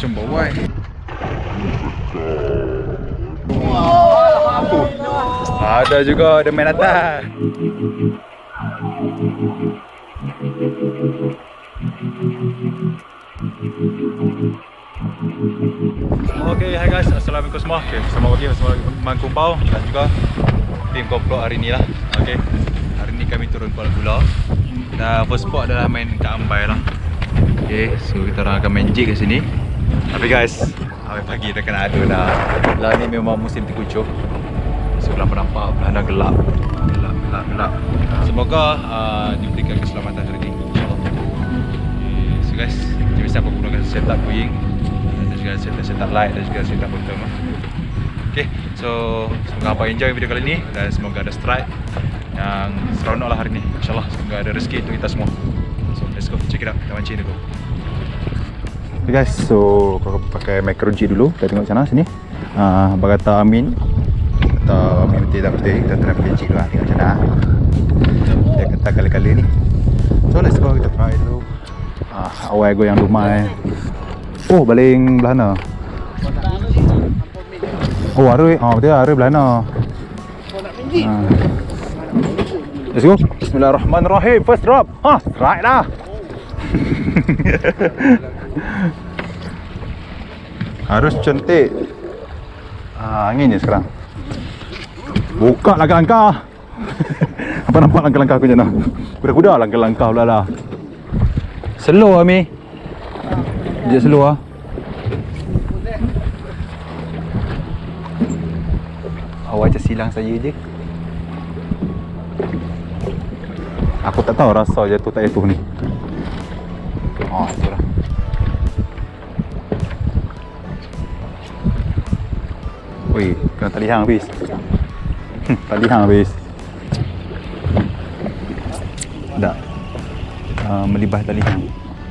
Sembawai. Ada juga, ada main atas. Okay, hai guys, assalamualaikum semua. Okay, selamat pagi bersama Mang Kumpau dan juga tim Koplo hari ni lah. Okay, hari ni kami turun Kuala Gula. Dan first spot adalah main kat Ambai lah. Okay, so kita orang akan main jig kat sini. Tapi guys, hari pagi dah kena adu dah. Lah ni memang musim tikucuh. So nampak dah gelap. Gelap. Semoga diberikan keselamatan hari ni. InsyaAllah. Okay, so guys, macam biasa aku gunakan setup Boeing. Setup light dan juga setup bottom. Okay, so semoga apa enjoy video kali ni dan semoga ada strike yang seronok lah hari ni. InsyaAllah semoga ada rezeki untuk kita semua. So let's go, check it out, kita mancing dulu. Okay guys, so aku pakai macro G dulu. Kita tengok sana sini. Abang kata Amin, kata Amin betul tak betul. Kita try pakai G dulu lah, tengok macam mana. Dia kata kali-kali ni. So let's go, kita try dulu. Awal goyang lumai. Oh, baling belah mana? Oh, arus. Betul arus belah mana? Let's go. Bismillahirrahmanirrahim. First drop. Strike dah. Arus cantik. Angin je sekarang. Buka langkah-langkah. Apa nampak langkah-langkah aku macam mana? Kuda-kuda langkah-langkah pula lah. Slow Ami. Dia slow lah. Awak macam silang saya je. Aku tak tahu rasa jatuh tak jatuh ni. Itu lah. Wih, kena tali hang habis. Tali hang habis. Tak. Melibah tali hang.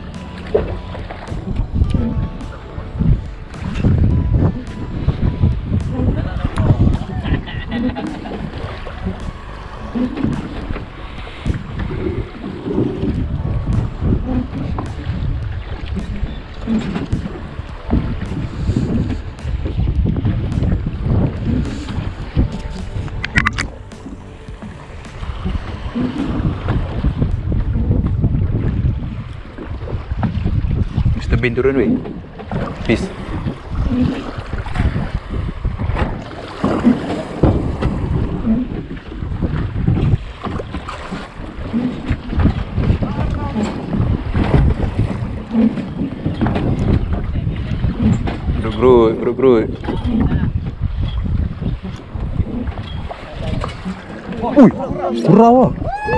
Mr. Bean turun weh. Peace. Berut. Ui, surau ah.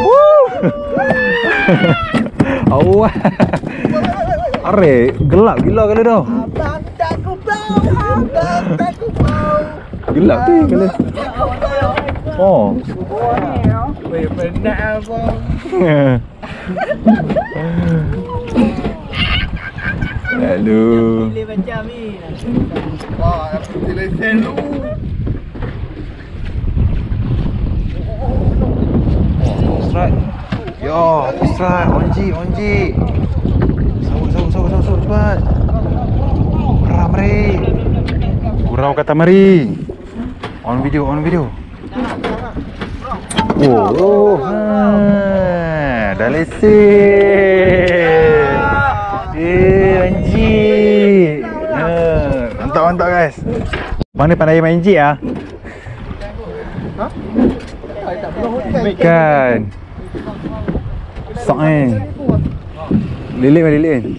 Awak. Are, gelap gila kali dah. Abang tak kupau. Gelap tu kali. Oh. Weh, penat abang. Lalu. Pilih macam ni. Wah, aku pilih selu. Strike. Yo, strike. Onji. Sawut, cepat. Geram mari. Gurau kata mari. On video. Dah lesen. Anjing. Mantap guys. Mana pandai main jig ah? Kan. Sok ni. Lilit.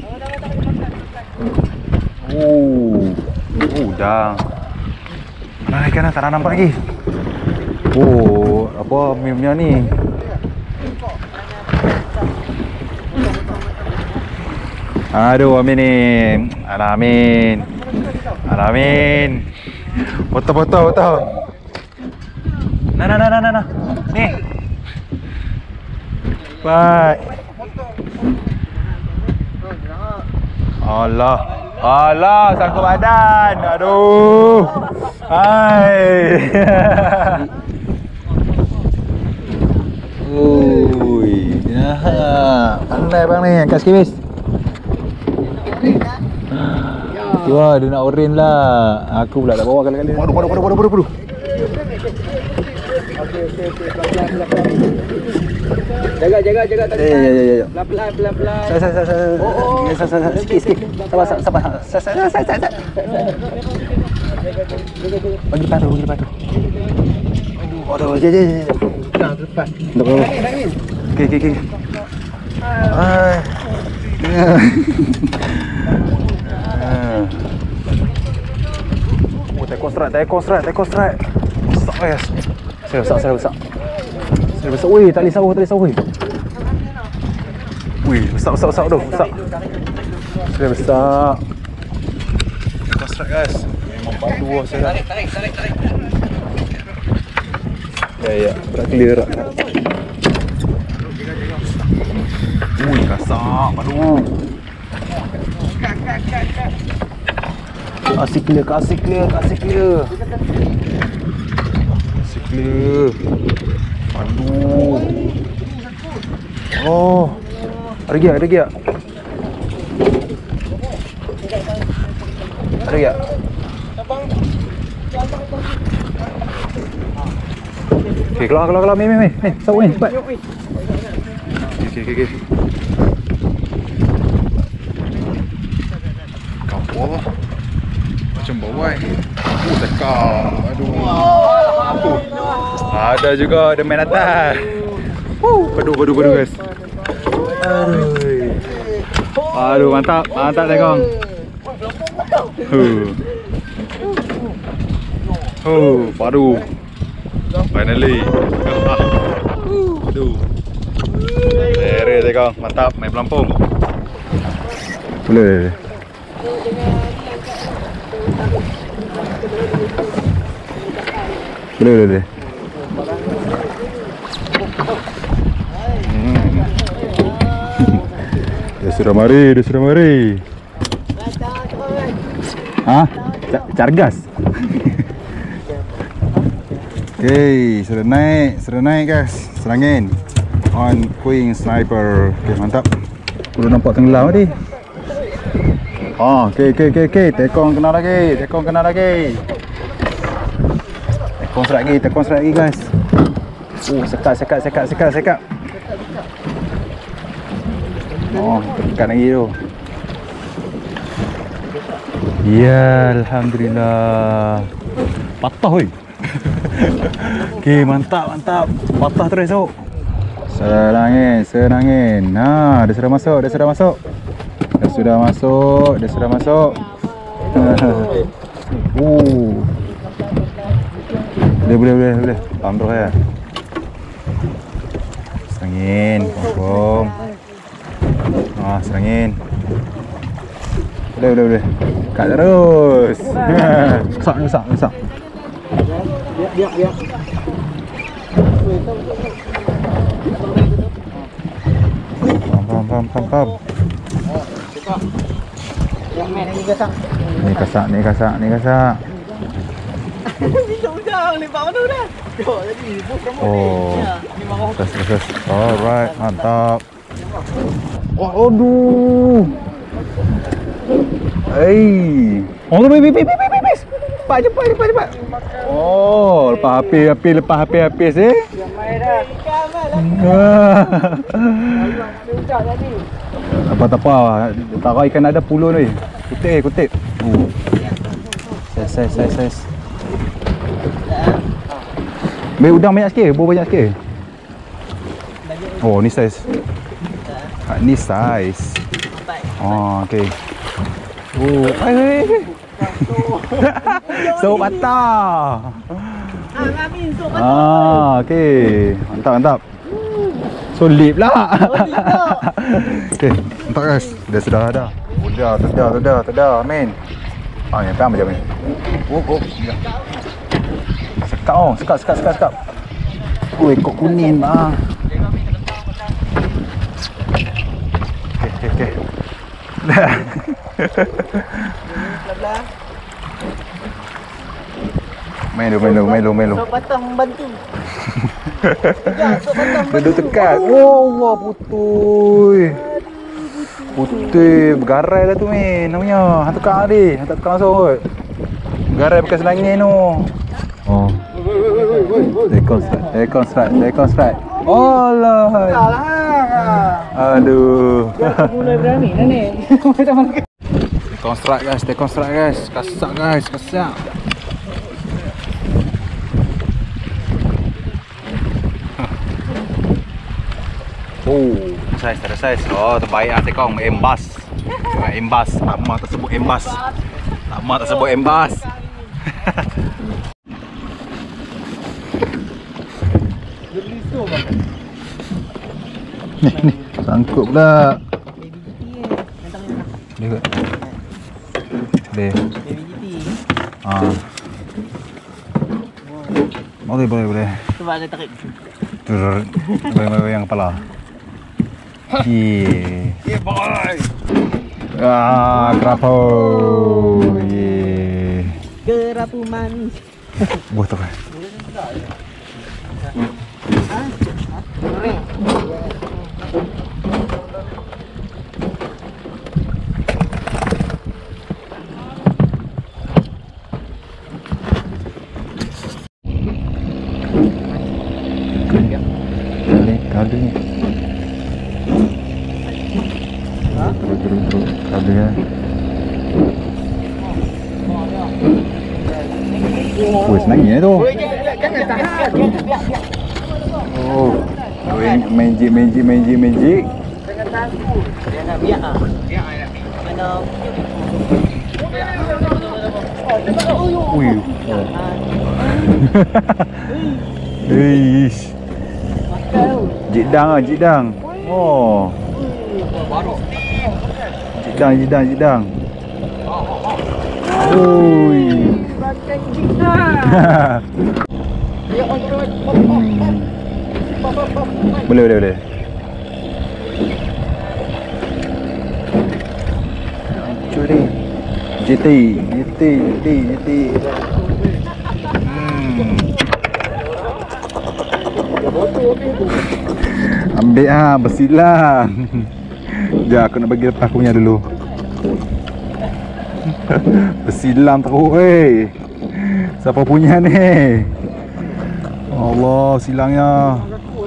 Dah. Mana ikan dah tak nampak lagi. Apa meme-nya ni? Aduh, Amin ni. Alamin. Foto. Nah. Ni. Bye. Allah, sangkut badan. Aduh. Hai. Pandai bang ni, angkat sikit bis. Wah, dia nak oren lah. Aku pula tak bawa kali-kali. Padu. Jaga. Ya. Pelan-pelan. Saya. Sikit. Sabar. Bagi padu. Aduh, je. Nah, depan. Okey. Tekong strike. Besar guys. Saya besar. Wih, tak boleh sawah. Wih, besar tu. Saya besar. Tekong strike guys. Memang padu saya. Tarik. Ya, berat clear lah. Kasar, padu. Kasih clear. Aduh. Oh. Ada giat. Ada giat. Okey, keluar. Mei. Sawi ni, cepat. Okey. Kapal. Macam bawai. Tekam. Aduh. Ada juga, ada main atas. Padu guys. Aduh, mantap tekong. Padu. Finally. Aduh. Lere tekong, mantap, main pelampung. Boleh. Dia sudah mari. Cargas. Okay, sudah naik guys. Serangin on Queen Sniper. Okay, mantap. Aku dah nampak tenggelam tadi. Okay. Tekong kena lagi. Tekong strike lagi guys. Sekat. Tekan lagi tu. Ya, alhamdulillah. Patah weh. Okey, mantap. Patah terus tu. Serangin. Dia sudah masuk. Boleh. Alhamdulillah. Serangin, confirm. Serangin. Boleh. Kat terus. Besar. Biar. Pam. Ni kasak. Ujang lepak mana dah? Jadi terus. Alright, mantap. Aduh. Cepat. Lepas habis eh. Apa. Taruh ikan ada puluh ni. Kutip. Saiz. Udang banyak sikit, buah banyak sikit. Ni saiz. Ni saiz. Okey. So patah. Okey. Mantap. Solid lah. Okey, mantap guys. Dia sudah ada. Sudah, main. Yang tam macam ni. Sekat. Ekor kuning bang. Okey. Melo. Sok patah membantu. Duduk tekat. Wah, putui. Putih, bergarai lah tu Min. Namanya, hantar kak ni. Hantar kak langsung kot. Bergarai bekas langit tu. Oh. Dekon strike. Alah. Aduh. Mulai berani dah ni. Dekon strike guys. Kasak guys, kasak. Oh, ada size. Oh, terbaik ah tekong embas. Embas, nama tersebut embas. Nama tersebut embas. Ni, sangkut pula. Dia kot. Boleh. Ah. Boleh. Cuba saya tarik. Goyang kepala. Yeah boy. Kerapu. Yeah. Kerapu manis. Buat tu kan. Kali ni. Terus kali ya. Oh, senangnya tu. Oh, magic. Jangan takut. Dia nak biak ah. Mana? Wih. Eish. Jidang. Oh. Jidang. Oi. Boleh. Curi. GT. Ambil bersilang. Sekejap aku nak bagi lepas aku punya dulu. Bersilang teruk Siapa punya ni? Allah, silangnya.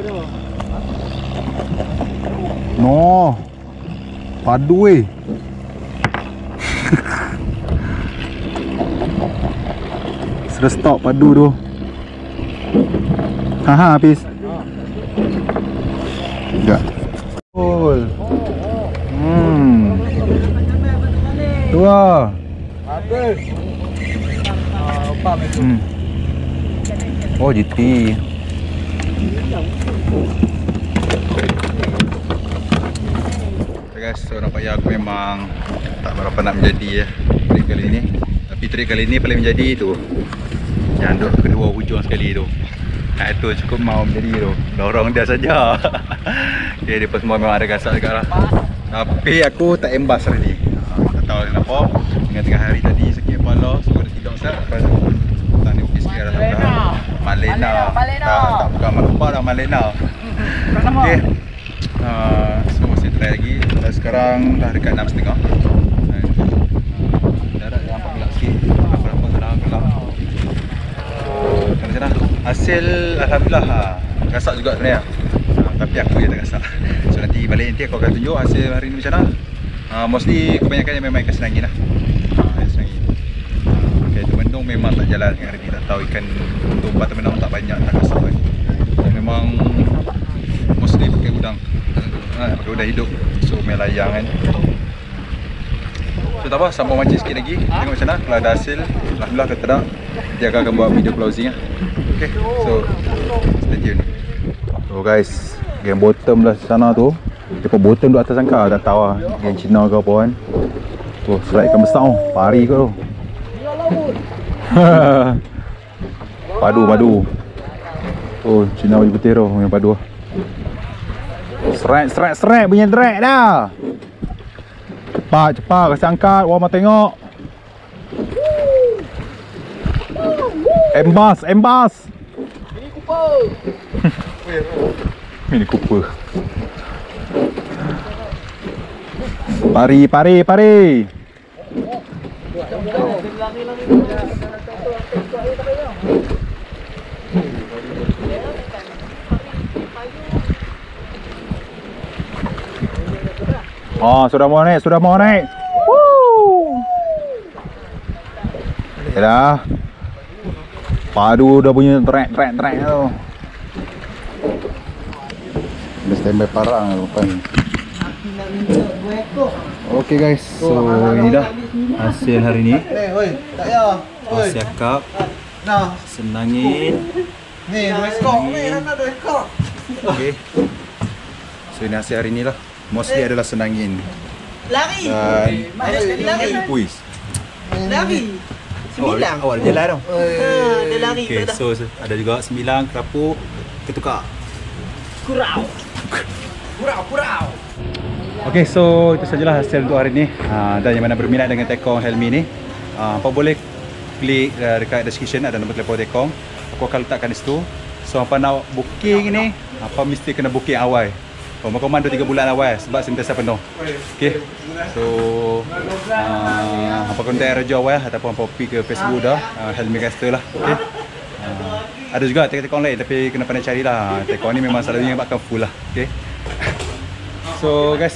No. Padu Sudah stop padu tu. Habis. Enggak. Cool. Tua. Bagus. Oh, GT. Guys, so nampaknya aku memang tak berapa nak menjadi trik kali ni. Tapi trik kali ni paling menjadi tu. Yang duduk kedua hujung sekali tu. Itu cukup mau menjadi tu. Dorong dia saja. Okay, dia semua memang ada gasak juga lah. Tapi aku tak embas hari ni. Tak tahu kenapa. Tengah hari tadi sakit kepala, so ada tidur sat. Lepas tak ni pergi sikit dah. Malena. Tak bukan Malumpa dah, Malena. Okay. So masih try lagi. Sekarang dah dekat 6.30. Darat nampak gelap sikit. Berapa senang gelap. Macam mana? Hasil alhamdulillah gasak juga sebenarnya. Tapi aku je tak gasak. So nanti balik nanti aku akan tunjuk hasil hari ni macam mana. Mostly kebanyakannya memang ikan senangin lah. Senangin. Okay, temendung memang tak jalan hari ni. Tak tahu ikan untuk umpan temendung tak banyak, tak gasak kan. Memang mostly pakai udang. Pakai udang hidup. So main layang kan. So tak apa, sambung mancing sikit lagi. Tengok macam mana. Kalau ada hasil, alhamdulillah kalau tak, nanti aku akan buat video closing lah. Okay, so stay tune. So guys, game bottom lah sana tu. Dekat bottom duduk atas sangka, tak tahu lah game Cina ke apa kan. Tu strike ikan besar tu, pari ke tu. Padu. Oh, Cina baju putih tu, yang padu. Strike punya drag dah. Cepat kasi angkat, orang mau tengok. Embas. Mini Cooper. Pari, pari, pari. Oh, sudah mau naik, sudah mau naik. Woo. Dah. Padu udah bunyi trek tu. Udah standby parang rupanya. Oke guys, so ini dah hasil hari ni. Tak ya. Siakap, Nah, senangin. ni 2 ekor ni, nak 2 ekor. Oke. So ini hasil hari ni lah. Mostly adalah senangin. Lari. Dan Lari. puis. Lari. Sembilan. Awal jalan tau. Dia lari. Okay, so ada juga 9 kerapuk ketukar. Kurau. Okay, so itu sajalah hasil untuk hari ni. Dan yang mana berminat dengan Tekong Helmi ni, apa boleh klik dekat description, ada nombor telefon Tekong. Aku akan letakkan di situ. So apa nak booking ni, apa mesti kena booking awal. Komando 3 bulan awal sebab sentiasa penuh. Okay. So apa kontak Raja awal ataupun apa pergi ke Facebook dah, Helmi Caster lah. Okay. Ada juga Tekong lain tapi kena pandai carilah. Tekong ni memang selalunya bakal full lah. Okay. So guys,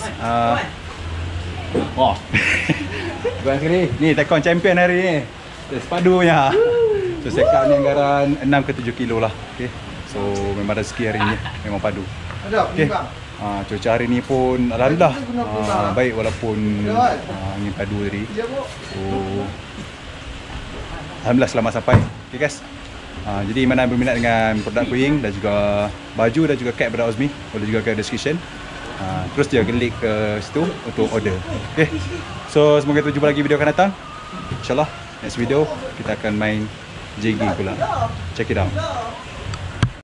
wah. Bukan sekali. Ni Tekong champion hari ni. Sepadunya. So sekap ni anggaran 6 ke 7 kilo lah. Okay. So memang rezeki hari ni, memang padu. Okay. Cuaca hari ni pun alhamdulillah baik walaupun angin padu tadi. So alhamdulillah selamat sampai. Okay guys. Jadi mana berminat dengan produk Kuing dan juga baju dan juga cap daripada Ozmi, boleh juga ke description. Terus dia klik ke situ untuk order. Okay. So semoga kita jumpa lagi video akan datang. InsyaAllah next video kita akan main jigging pula. Check it out.